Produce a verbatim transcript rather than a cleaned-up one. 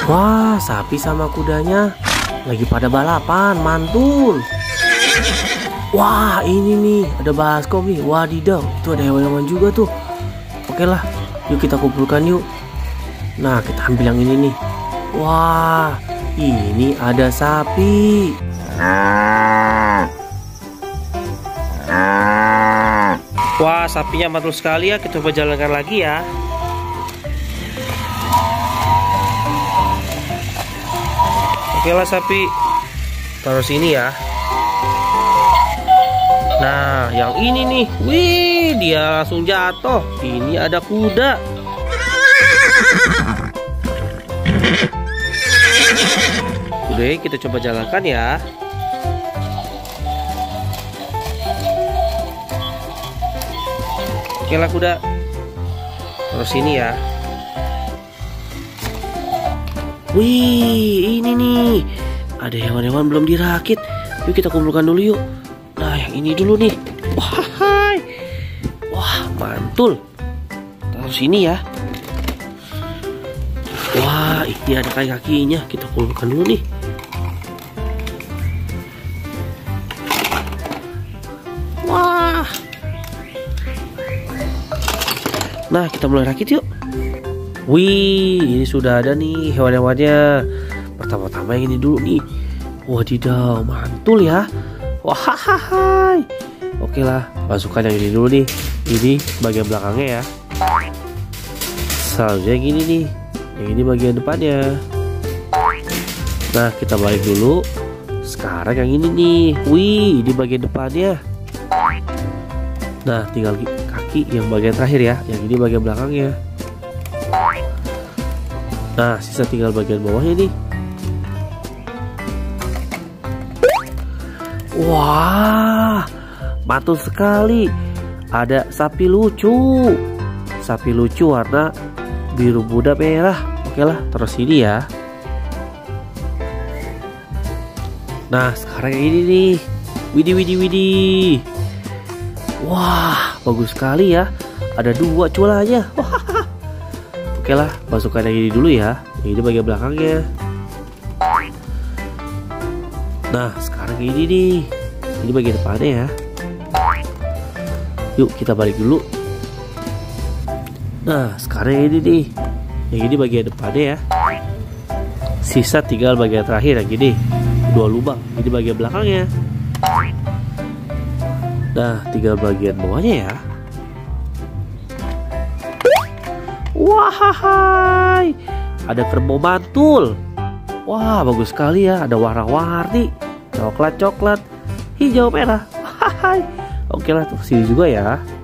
Wah, sapi sama kudanya lagi pada balapan, mantul. Wah, ini nih ada baskom nih. Wadidaw, itu ada hewan-hewan juga tuh. Oke lah, yuk kita kumpulkan yuk. Nah, kita ambil yang ini nih. Wah, ini ada sapi. Wah, sapinya mantul sekali ya. Kita coba jalankan lagi ya. Oke lah sapi, taruh sini ya. Nah, yang ini nih, wih, dia langsung jatuh. Ini ada kuda. Udah, kita coba jalankan ya. Oke lah kuda, taruh sini ya. Wih, ini nih ada hewan-hewan belum dirakit. Yuk kita kumpulkan dulu yuk. Nah, yang ini dulu nih. Wah, hai. Wah, mantul. Taruh sini ya. Wah, ini ada kaki-kakinya. Kita kumpulkan dulu nih. Wah. Nah, kita mulai rakit yuk. Wih, ini sudah ada nih hewan-hewannya. Pertama-tama yang ini dulu nih. Wadidaw, mantul ya. Wah, hai. Oke lah, masukkan yang ini dulu nih. Ini bagian belakangnya ya. Selanjutnya yang ini nih. Yang ini bagian depannya. Nah, kita balik dulu. Sekarang yang ini nih. Wih, ini bagian depannya. Nah, tinggal kaki yang bagian terakhir ya. Yang ini bagian belakangnya. Nah, sisa tinggal bagian bawahnya nih. Wah, mantul sekali. Ada sapi lucu. Sapi lucu warna biru muda merah. Oke lah, terus ini ya. Nah, sekarang yang ini nih. Widih, widih, widih. Wah, bagus sekali ya. Ada dua culanya. Wah. Oke lah, masukkan yang ini dulu ya. Yang ini bagian belakangnya. Nah, sekarang ini nih. Ini bagian depannya ya. Yuk kita balik dulu. Nah, sekarang yang ini nih. Yang ini bagian depannya ya. Sisa tinggal bagian terakhir yang gini. Dua lubang. Ini bagian belakangnya. Nah, tinggal bagian bawahnya ya. Wah, ada kerbau mantul. Wah, bagus sekali ya. Ada warna-warni, coklat-coklat, hijau merah. Wah, oke lah, tuh sini juga ya.